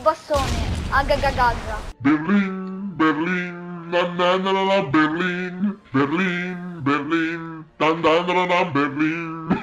bastone, agagagagga. Berlin, Berlin, na na na na na, Berlin, Berlin, Berlin, dan dan dan dan, Berlin.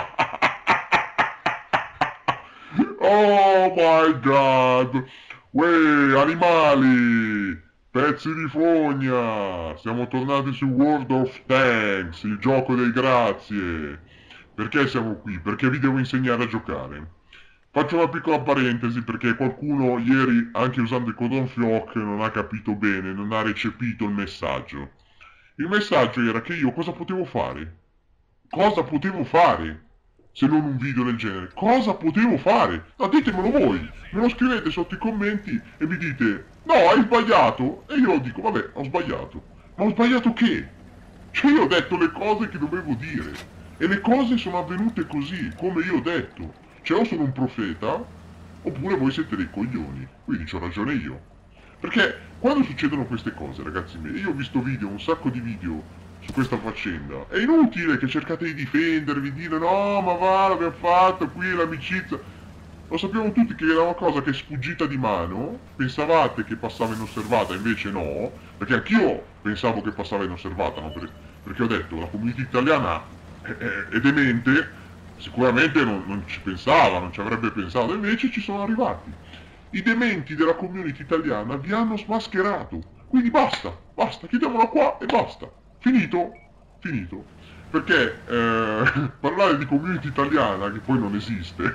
Oh my god! Uè, animali! Pezzi di fogna! Siamo tornati su World of Tanks, il gioco dei grazie. Perché siamo qui? Perché vi devo insegnare a giocare. Faccio una piccola parentesi perché qualcuno ieri, anche usando il codon FIOC, non ha capito bene, non ha recepito il messaggio. Il messaggio era che io cosa potevo fare? Cosa potevo fare? Se non un video del genere. Cosa potevo fare? No, ditemelo voi. Me lo scrivete sotto i commenti e mi dite no, hai sbagliato. E io dico vabbè, ho sbagliato. Ma ho sbagliato che? Cioè io ho detto le cose che dovevo dire. E le cose sono avvenute così, come io ho detto. Cioè o sono un profeta, oppure voi siete dei coglioni. Quindi c'ho ragione io. Perché quando succedono queste cose, ragazzi miei, io ho visto video, un sacco di video su questa faccenda. È inutile che cercate di difendervi, dire no, ma va, l'abbiamo fatto, qui l'amicizia. Lo sappiamo tutti che era una cosa che è sfuggita di mano, pensavate che passava inosservata, invece no, perché anch'io pensavo che passava inosservata, no? Perché ho detto, la community italiana è demente, sicuramente non ci pensava, non ci avrebbe pensato, invece ci sono arrivati. I dementi della community italiana vi hanno smascherato, quindi basta, chiudiamola qua e basta. Finito? Finito. Perché parlare di community italiana, che poi non esiste,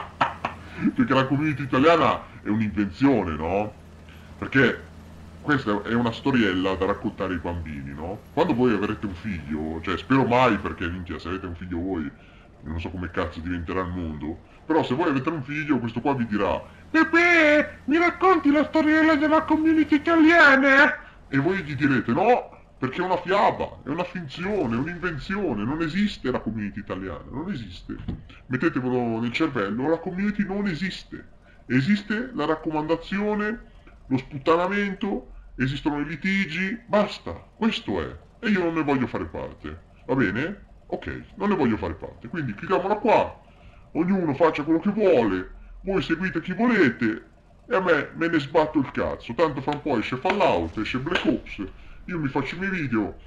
perché la community italiana è un'invenzione, no? Perché questa è una storiella da raccontare ai bambini, no? Quando voi avrete un figlio, cioè spero mai perché minchia, se avete un figlio voi, non so come cazzo diventerà il mondo, però se voi avete un figlio, questo qua vi dirà Pepe, mi racconti la storiella della community italiana? E voi gli direte no, perché è una fiaba, è una finzione, è un'invenzione, non esiste la community italiana, non esiste. Mettetevelo nel cervello, la community non esiste. Esiste la raccomandazione, lo sputtanamento, esistono i litigi, basta, questo è. E io non ne voglio fare parte, va bene? Ok, non ne voglio fare parte, quindi chiudiamola qua, ognuno faccia quello che vuole, voi seguite chi volete, e a me ne sbatto il cazzo, tanto fra un po' esce Fallout, esce Black Ops, io mi faccio i miei video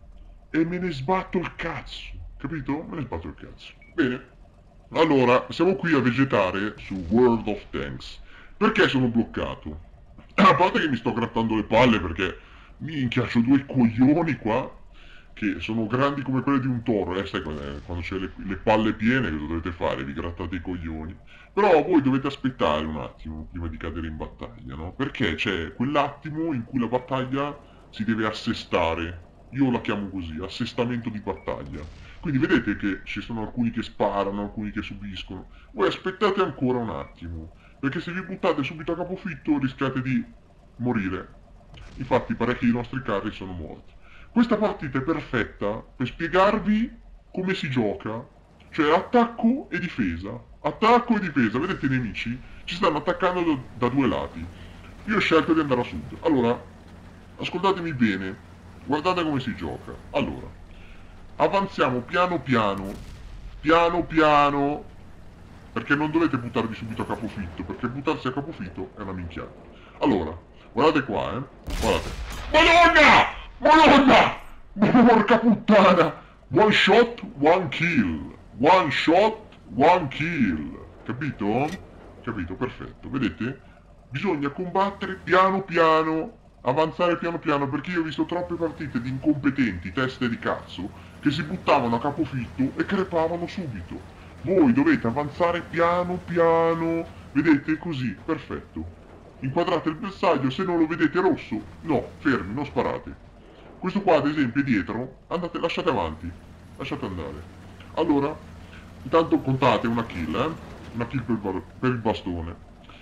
e me ne sbatto il cazzo, capito? Me ne sbatto il cazzo. Bene, allora, siamo qui a vegetare su World of Tanks. Perché sono bloccato? A parte che mi sto grattando le palle perché minchia, c'ho due coglioni qua che sono grandi come quelle di un toro, sai quando c'è le palle piene cosa dovete fare? Vi grattate i coglioni. Però voi dovete aspettare un attimo prima di cadere in battaglia, no? Perché c'è quell'attimo in cui la battaglia si deve assestare. Io la chiamo così, assestamento di battaglia. Quindi vedete che ci sono alcuni che sparano, alcuni che subiscono. Voi aspettate ancora un attimo, perché se vi buttate subito a capofitto rischiate di morire. Infatti parecchi dei nostri carri sono morti. Questa partita è perfetta per spiegarvi come si gioca, cioè attacco e difesa. Attacco e difesa, vedete i nemici? Ci stanno attaccando da due lati. Io ho scelto di andare a sud. Allora, ascoltatemi bene, guardate come si gioca. Allora, avanziamo piano piano, piano piano, perché non dovete buttarvi subito a capofitto, perché buttarsi a capofitto è una minchiata. Allora, guardate qua, guardate. Madonna! Madonna! Porca puttana! One shot, one kill. One shot, one kill. Capito? Capito, perfetto. Vedete? Bisogna combattere piano piano, avanzare piano piano, perché io ho visto troppe partite di incompetenti, teste di cazzo, che si buttavano a capofitto e crepavano subito. Voi dovete avanzare piano piano, vedete? Così, perfetto. Inquadrate il bersaglio, se non lo vedete rosso, no, fermi, non sparate. Questo qua ad esempio è dietro, andate, lasciate avanti, lasciate andare. Allora, intanto contate una kill, una kill per il bastone.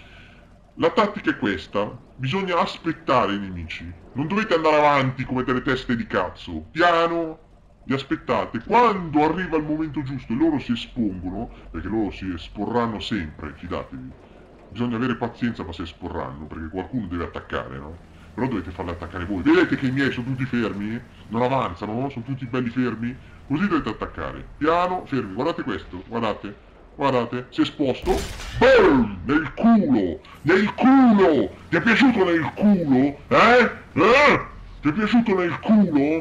La tattica è questa, bisogna aspettare i nemici, non dovete andare avanti come delle teste di cazzo, piano, li aspettate, quando arriva il momento giusto e loro si espongono, perché loro si esporranno sempre, fidatevi, bisogna avere pazienza ma si esporranno, perché qualcuno deve attaccare, no? Però dovete farli attaccare voi, vedete che i miei sono tutti fermi, non avanzano, no? Sono tutti belli fermi, così dovete attaccare, piano, fermi, guardate questo, guardate, guardate, si è esposto. Boom! Nel culo! Nel culo! Ti è piaciuto nel culo? Ti è piaciuto nel culo?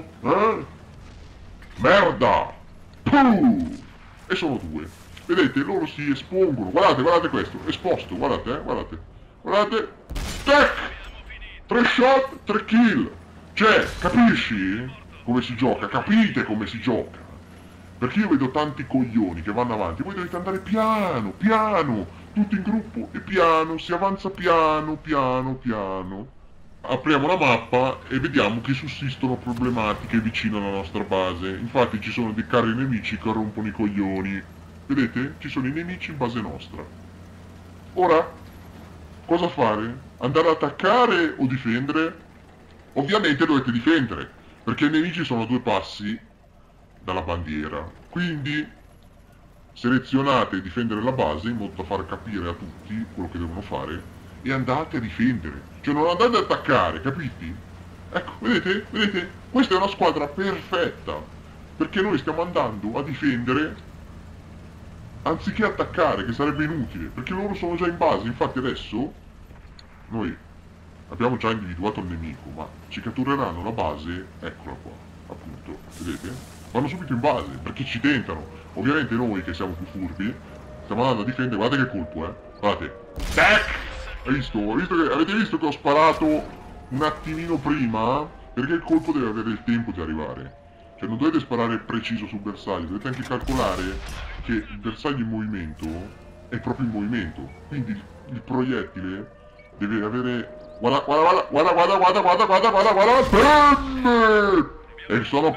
Merda! Puh! E sono due. Vedete, loro si espongono. Guardate, guardate questo. Esposto, guardate, guardate. Guardate. Tac! 3 shot, 3 kill. Cioè, capisci come si gioca? Capite come si gioca? Perché io vedo tanti coglioni che vanno avanti. Voi dovete andare piano, piano. Tutti in gruppo e piano. Si avanza piano, piano, piano. Apriamo la mappa e vediamo che sussistono problematiche vicino alla nostra base. Infatti ci sono dei carri nemici che rompono i coglioni. Vedete? Ci sono i nemici in base nostra. Ora, cosa fare? Andare ad attaccare o difendere? Ovviamente dovete difendere, perché i nemici sono a 2 passi dalla bandiera. Quindi selezionate difendere la base in modo da far capire a tutti quello che devono fare e andate a difendere. Cioè non andate ad attaccare, capiti? Ecco, vedete? Vedete? Questa è una squadra perfetta, perché noi stiamo andando a difendere anziché attaccare, che sarebbe inutile, perché loro sono già in base. Infatti adesso noi abbiamo già individuato il nemico, ma ci cattureranno la base, eccola qua, appunto, vedete? Vanno subito in base, perché ci tentano. Ovviamente noi, che siamo più furbi, stiamo andando a difendere. Guardate che colpo, guardate. Tac! Avete visto che ho sparato un attimino prima? Perché il colpo deve avere il tempo di arrivare. Cioè non dovete sparare preciso sul bersaglio, dovete anche calcolare che il bersaglio in movimento è proprio in movimento. Quindi il proiettile deve avere... Guarda, guarda, guarda, guarda, guarda, guarda, guarda, guarda, guarda, guarda, e sono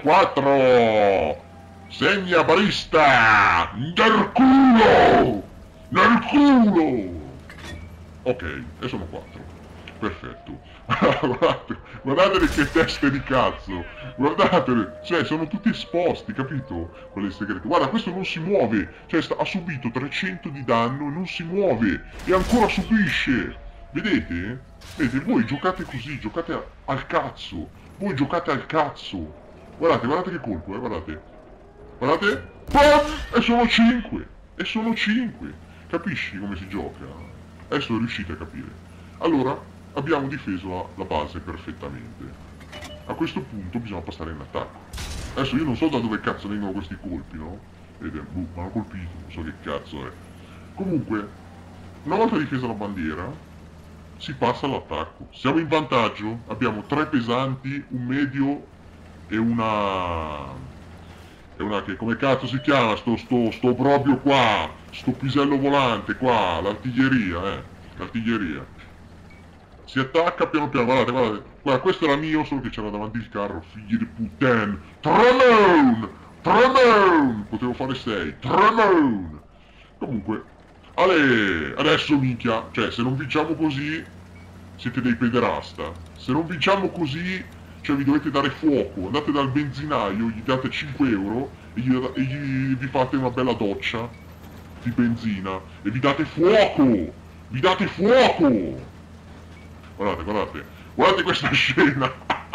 4! Segna barista! Nel culo! Nel culo! Ok, e sono 4. Perfetto. Guardate, guardate che teste di cazzo. Guardatele. Cioè, sono tutti esposti, capito? Quelle segrete. Guarda, questo non si muove. Cioè, ha subito 300 di danno e non si muove. E ancora subisce. Vedete? Vedete, voi giocate così, giocate al cazzo. Voi giocate al cazzo. Guardate, guardate che colpo, guardate. Guardate. Pam! E sono 5. E sono 5. Capisci come si gioca? Adesso riuscite a capire. Allora, abbiamo difeso la base perfettamente. A questo punto bisogna passare in attacco. Adesso io non so da dove cazzo vengono questi colpi, no? Vedete, mi hanno colpito, non so che cazzo è. Comunque, una volta difesa la bandiera, si passa all'attacco. Siamo in vantaggio, abbiamo 3 pesanti, un medio e una... E una che, come cazzo si chiama, sto proprio qua, sto pisello volante qua, l'artiglieria, l'artiglieria. Si attacca piano piano, guardate, guardate. Guarda, questo era mio, solo che c'era davanti il carro, figli di puttana. Tremone! Tremone! Potevo fare 6. Tremone! Comunque, adesso minchia, cioè se non vinciamo così, siete dei pederasta. Se non vinciamo così, cioè vi dovete dare fuoco. Andate dal benzinaio, gli date 5 euro e vi fate una bella doccia di benzina e vi date fuoco! Vi date fuoco! Guardate, guardate, guardate questa scena!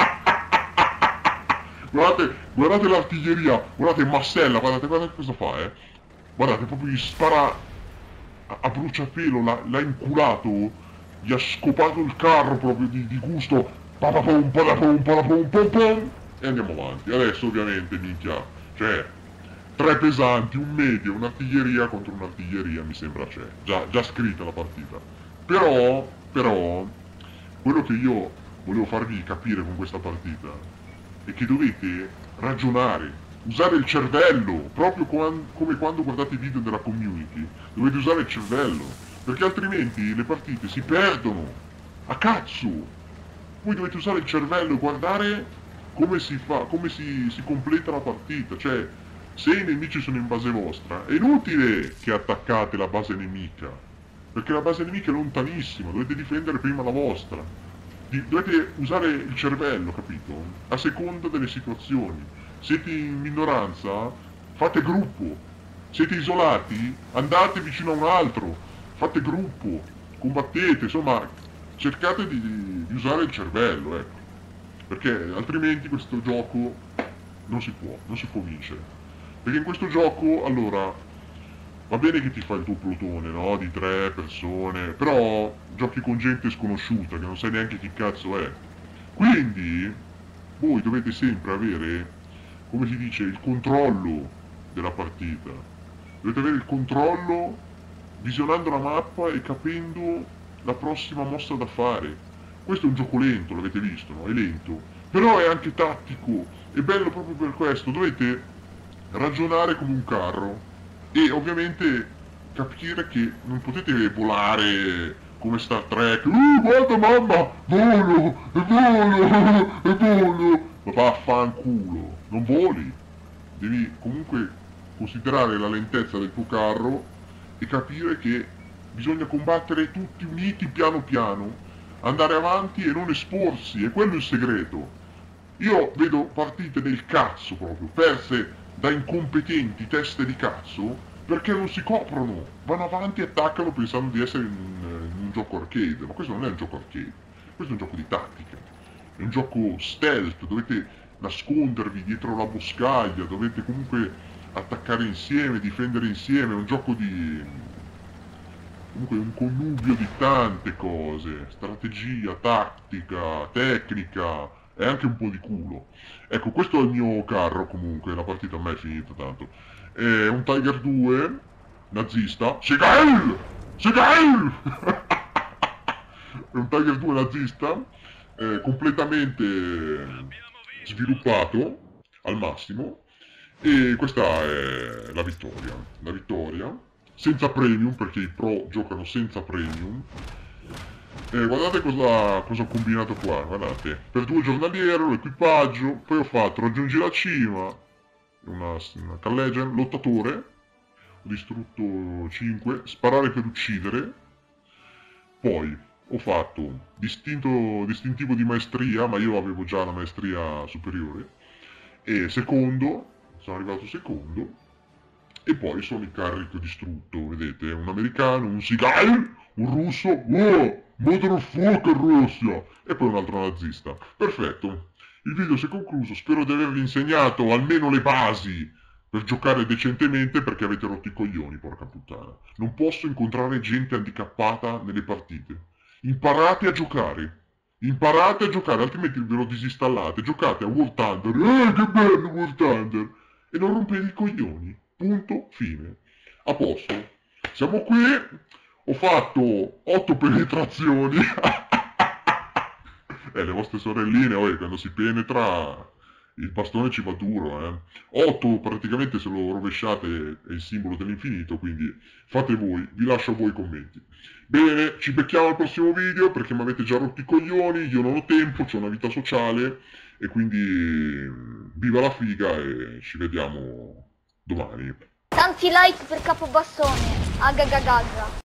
Guardate, guardate l'artiglieria, guardate Massella, guardate, guardate cosa fa, Guardate, proprio gli spara a bruciapelo, l'ha inculato, gli ha scopato il carro proprio di gusto, papapom, padapom, padapom, pom pom, e andiamo avanti. Adesso ovviamente, minchia, cioè, 3 pesanti, un medio, un'artiglieria contro un'artiglieria, mi sembra c'è, già scritta la partita. Però, quello che io volevo farvi capire con questa partita è che dovete ragionare, usare il cervello, proprio come quando guardate i video della community. Dovete usare il cervello, perché altrimenti le partite si perdono a cazzo. Voi dovete usare il cervello e guardare come si fa, come si completa la partita. Cioè, se i nemici sono in base vostra, è inutile che attaccate la base nemica, perché la base nemica è lontanissima, dovete difendere prima la vostra. Dovete usare il cervello, capito? A seconda delle situazioni. Siete in minoranza, fate gruppo. Siete isolati, andate vicino a un altro, fate gruppo, combattete, insomma, cercate di usare il cervello, ecco. Perché altrimenti questo gioco non si può vincere. Perché in questo gioco, allora, Va bene che ti fai il tuo plotone, no? Di 3 persone, però giochi con gente sconosciuta, che non sai neanche chi cazzo è. Quindi, voi dovete sempre avere, come si dice, il controllo della partita. Dovete avere il controllo visionando la mappa e capendo la prossima mossa da fare. Questo è un gioco lento, l'avete visto, no? È lento, però è anche tattico, è bello proprio per questo. Dovete ragionare come un carro e ovviamente capire che non potete volare come Star Trek. Guarda mamma, volo, e volo, e volo. Ma vaffanculo, non voli. Devi comunque considerare la lentezza del tuo carro e capire che bisogna combattere tutti uniti piano piano, andare avanti e non esporsi, è quello il segreto. Io vedo partite del cazzo proprio, perse da incompetenti teste di cazzo, perché non si coprono, vanno avanti e attaccano pensando di essere in un gioco arcade, ma questo non è un gioco arcade, questo è un gioco di tattica, è un gioco stealth, dovete nascondervi dietro la boscaglia, dovete comunque attaccare insieme, difendere insieme, è un gioco di comunque un connubio di tante cose, strategia, tattica, tecnica e anche un po' di culo. Ecco, questo è il mio carro comunque, la partita a me è finita tanto. È un Tiger 2 nazista. Segail! Segail! È un Tiger 2 nazista, completamente sviluppato al massimo. E questa è la vittoria. La vittoria senza premium, perché i pro giocano senza premium. Guardate cosa ho combinato qua, guardate. Per 2 giornaliero, l'equipaggio, poi ho fatto raggiungi la cima, una Callegian, lottatore, ho distrutto 5, sparare per uccidere, poi ho fatto distintivo di maestria, ma io avevo già la maestria superiore, e secondo, sono arrivato secondo, e poi sono il carico distrutto, vedete? Un americano, un Seagal, un russo, wow, motherfucker Russia, e poi un altro nazista. Perfetto. Il video si è concluso, spero di avervi insegnato almeno le basi per giocare decentemente perché avete rotto i coglioni, porca puttana. Non posso incontrare gente handicappata nelle partite. Imparate a giocare. Imparate a giocare, altrimenti ve lo disinstallate. Giocate a War Thunder. Che bello War Thunder! E non rompete i coglioni. Punto, fine. A posto. Siamo qui. Ho fatto 8 penetrazioni. Le vostre sorelline, quando si penetra il bastone ci va duro, 8 praticamente se lo rovesciate è il simbolo dell'infinito, quindi fate voi, vi lascio a voi i commenti. Bene, ci becchiamo al prossimo video perché mi avete già rotto i coglioni, io non ho tempo, ho una vita sociale e quindi viva la figa e ci vediamo domani. Tanti like per Capobastone. Agagagaga.